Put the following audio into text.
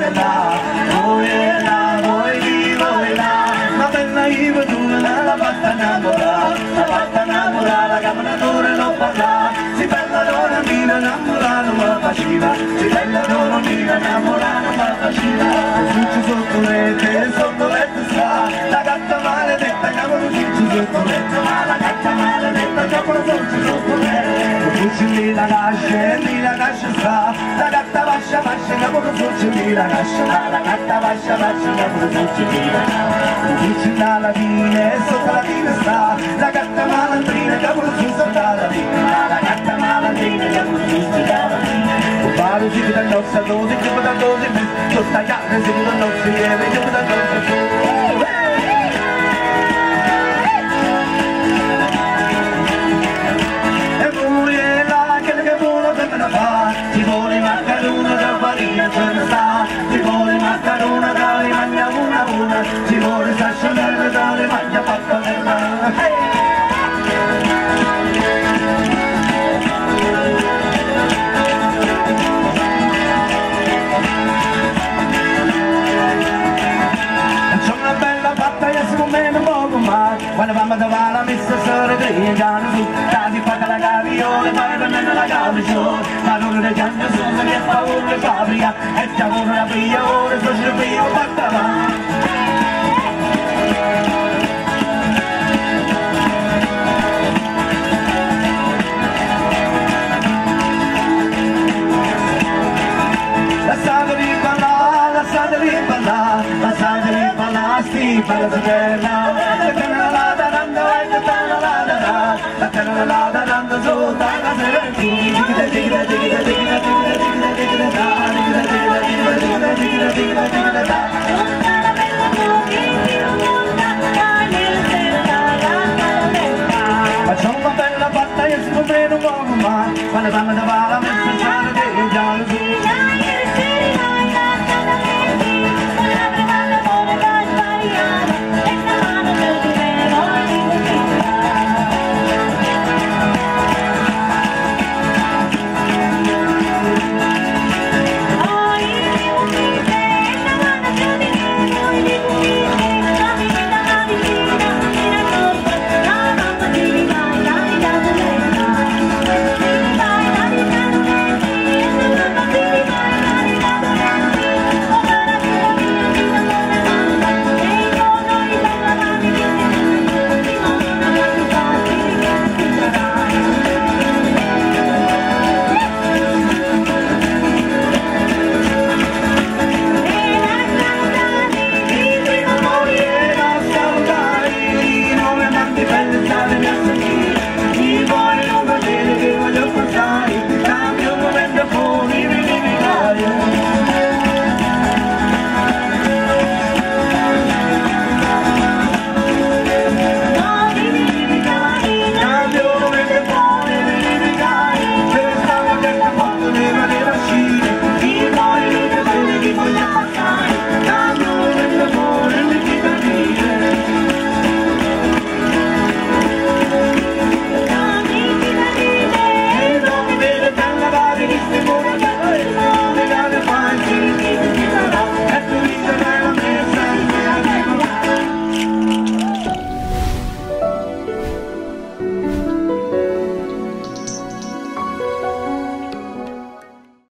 là, voi là, voi lì, voi là, ma bella io tu la fatta innamorare, la camminatore non parla, si bella donna mia innamorare non la faceva, si bella donna mia innamorare non la faceva, succi sotto letto sta, la gatta maledetta cavolo succi sotto letto, ma la gatta maledetta cavolo succi sotto letto, succi lì la cascia sta, la gatta vascia cavolo succi lì la cascia, la gatta vascia cavolo succi lì la cascia, succi dalla fine sotto la fine sta, la gatta malandrina cavolo succi dalla fine, la gatta malandrina cavolo succi dalla fine, paro si da nostra dose, che da dose, tutta carne si da nostra lieve, che da nostra e voi è là che vuole femmina fa, si vuole maccaruna da farina ce ne sta, si vuole maccaruna da le magna una, si vuole sascianella da le magna pappanella. Quando mamma dava la messa sera grigiano su, casi fatta la gaviole, pare per me la gaviole, ma non le chiamano su, che fa una fabbrica, e stiamo una piglia ora, sto ci piglia fatta va. Lasciateli ballare, sti bella sorella, la tenera la danando e la tenera la tenera la danando su, dalla serenità,